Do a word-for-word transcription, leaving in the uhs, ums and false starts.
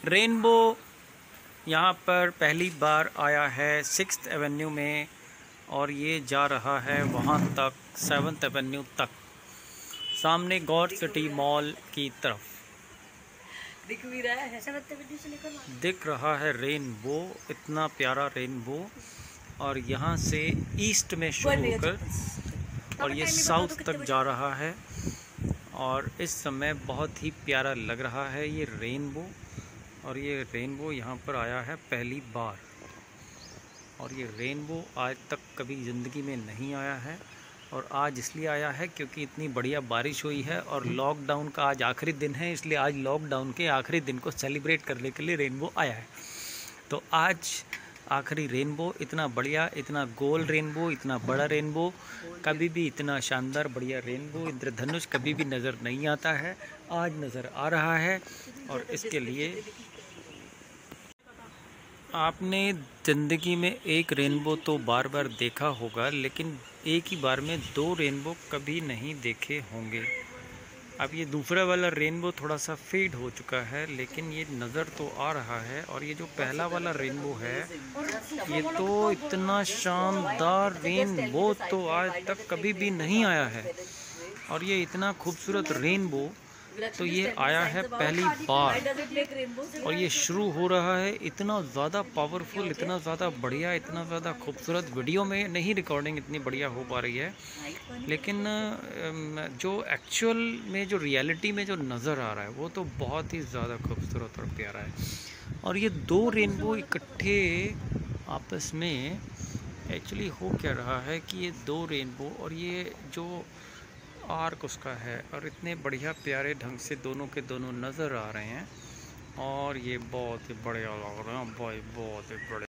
Rainbow यहाँ पर पहली बार आया है सिक्स्थ एवेन्यू में और ये जा रहा है वहाँ तक, सेवन्थ एवेन्यू तक, सामने गॉड सिटी मॉल की तरफ। दिख भी रहा है, सेवन्थ एवेन्यू से लेकर दिख रहा है रेनबो, इतना प्यारा रेनबो। और यहाँ से ईस्ट में शुरू होकर और ये साउथ तक जा रहा है और इस समय बहुत ही प्यारा लग रहा है ये रेनबो। और ये रेनबो यहाँ पर आया है पहली बार और ये रेनबो आज तक कभी ज़िंदगी में नहीं आया है। और आज इसलिए आया है क्योंकि इतनी बढ़िया बारिश हुई है और लॉकडाउन का आज आखिरी दिन है, इसलिए आज लॉकडाउन के आखिरी दिन को सेलिब्रेट करने के लिए रेनबो आया है। तो आज आखिरी रेनबो, इतना बढ़िया, इतना गोल रेनबो, इतना बड़ा रेनबो, कभी भी इतना शानदार बढ़िया रेनबो, इंद्रधनुष कभी भी नज़र नहीं आता है, आज नज़र आ रहा है। और इसके लिए आपने ज़िंदगी में एक रेनबो तो बार बार देखा होगा, लेकिन एक ही बार में दो रेनबो कभी नहीं देखे होंगे। अब ये दूसरा वाला रेनबो थोड़ा सा फेड हो चुका है, लेकिन ये नज़र तो आ रहा है। और ये जो पहला वाला रेनबो है, ये तो इतना शानदार रेनबो तो आज तक कभी भी नहीं आया है। और ये इतना खूबसूरत रेनबो तो ये आया है पहली बार और ये शुरू हो रहा है इतना ज़्यादा पावरफुल, इतना ज़्यादा बढ़िया, इतना ज़्यादा खूबसूरत। वीडियो में नहीं रिकॉर्डिंग इतनी बढ़िया हो पा रही है, लेकिन जो एक्चुअल में, जो रियलिटी में जो नज़र आ रहा है वो तो बहुत ही ज़्यादा खूबसूरत और प्यारा है। और ये दो रेनबो इकट्ठे आपस में एक्चुअली हो क्या रहा है कि ये दो रेनबो और ये जो आर्क उसका है और इतने बढ़िया प्यारे ढंग से दोनों के दोनों नज़र आ रहे हैं और ये बहुत ही बढ़िया लग रहे हैं भाई, बहुत ही बढ़िया।